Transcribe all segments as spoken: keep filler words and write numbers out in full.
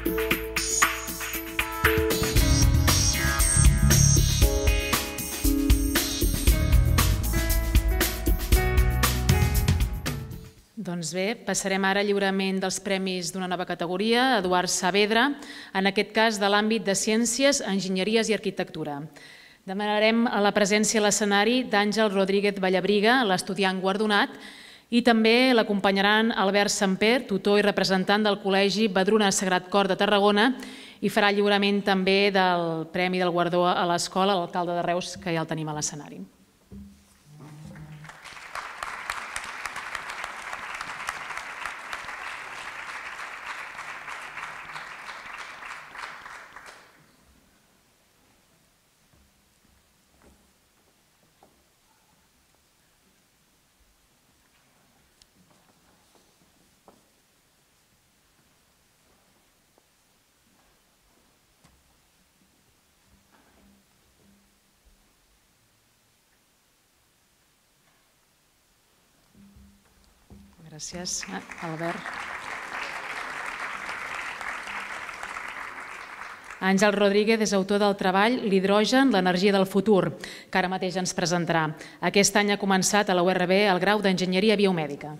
Doncs bé, passarem ara al lliurament dels premis d'una nova categoria, Eduard Saavedra, en aquest cas de l'àmbit de Ciències, Enginyeries i Arquitectura. Demanarem la presència a l'escenari d'Àngel Rodríguez Vallabriga, l'estudiant guardonat, i també l'acompanyaran Albert Samper, tutor i representant del Col·legi Vedruna Sagrat Cor de Tarragona, i farà el lliurament també del Premi del Guardó a l'escola, l'alcalde de Reus, que ja el tenim a l'escenari. Gràcies, Albert. Àngel Rodríguez és autor del treball L'hidrogen, l'energia del futur, que ara mateix ens presentarà. Aquest any ha començat a la U R B el grau d'Enginyeria Biomèdica.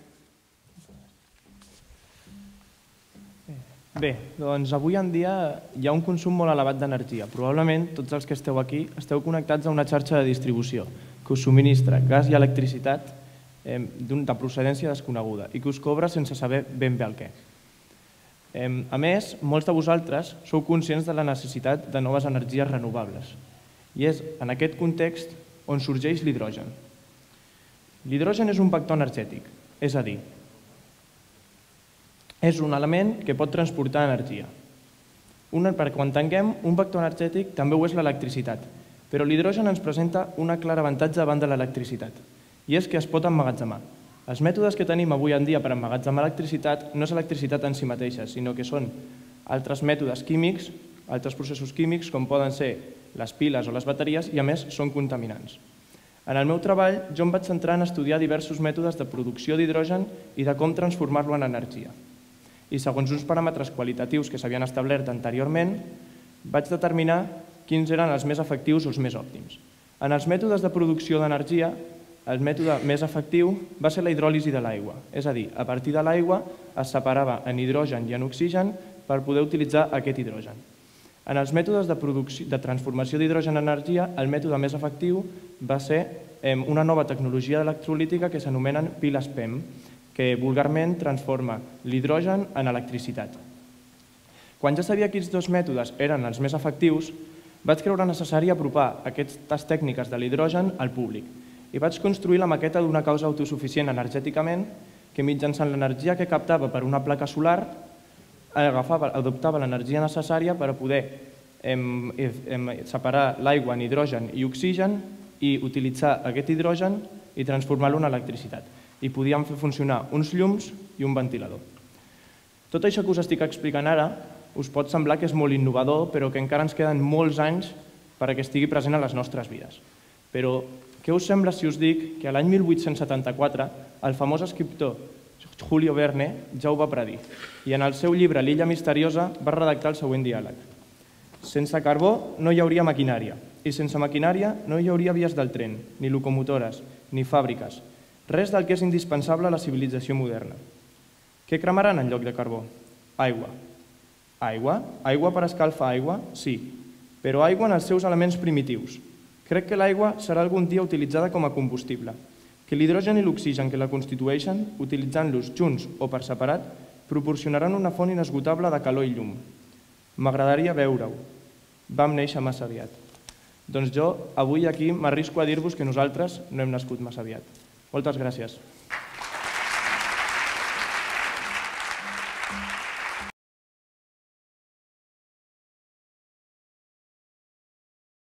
Bé, doncs avui en dia hi ha un consum molt elevat d'energia. Probablement tots els que esteu aquí esteu connectats a una xarxa de distribució que us subministra gas i electricitat de procedència desconeguda i que us cobra sense saber ben bé el què. A més, molts de vosaltres sou conscients de la necessitat de noves energies renovables i és en aquest context on sorgeix l'hidrogen. L'hidrogen és un vector energètic, és a dir, és un element que pot transportar energia. Per quan tanquem, un vector energètic també ho és l'electricitat, però l'hidrogen ens presenta un clar avantatge davant de l'electricitat, i és que es pot emmagatzemar. Els mètodes que tenim avui en dia per emmagatzemar electricitat no és electricitat en si mateixa, sinó que són altres mètodes químics, altres processos químics, com poden ser les piles o les bateries, i a més són contaminants. En el meu treball jo em vaig centrar en estudiar diversos mètodes de producció d'hidrogen i de com transformar-lo en energia. I segons uns paràmetres qualitatius que s'havien establert anteriorment, vaig determinar quins eren els més efectius o els més òptims. En els mètodes de producció d'energia, el mètode més efectiu va ser la hidròlisi de l'aigua, és a dir, a partir de l'aigua es separava en hidrogen i en oxigen per poder utilitzar aquest hidrogen. En els mètodes de transformació d'hidrogen en energia, el mètode més efectiu va ser una nova tecnologia electrolítica que s'anomenen piles P E M, que vulgarment transforma l'hidrogen en electricitat. Quan ja sabia que aquests dos mètodes eren els més efectius, vaig creure necessari apropar aquestes tècniques de l'hidrogen al públic i vaig construir la maqueta d'una causa autosuficient energèticament que mitjançant l'energia que captava per una placa solar adoptava l'energia necessària per a poder separar l'aigua en hidrogen i oxigen i utilitzar aquest hidrogen i transformar-lo en electricitat. I podíem fer funcionar uns llums i un ventilador. Tot això que us estic explicant ara us pot semblar que és molt innovador, però que encara ens queden molts anys perquè estigui present a les nostres vides. Però què us sembla si us dic que l'any mil vuit-cents setanta-quatre el famós escriptor Julio Verne ja ho va predir i en el seu llibre L'illa misteriosa va redactar el següent diàleg. Sense carbó no hi hauria maquinària i sense maquinària no hi hauria vies del tren, ni locomotores, ni fàbriques, res del que és indispensable a la civilització moderna. Què cremaran en lloc de carbó? Aigua. Aigua? Aigua per escalfar aigua? Sí, però aigua en els seus elements primitius. Crec que l'aigua serà algun dia utilitzada com a combustible, que l'hidrogen i l'oxigen que la constitueixen, utilitzant-los junts o per separat, proporcionaran una font inesgotable de calor i llum. M'agradaria veure-ho. Vam néixer massa aviat. Doncs jo, avui aquí, m'arrisco a dir-vos que nosaltres no hem nascut massa aviat. Moltes gràcies.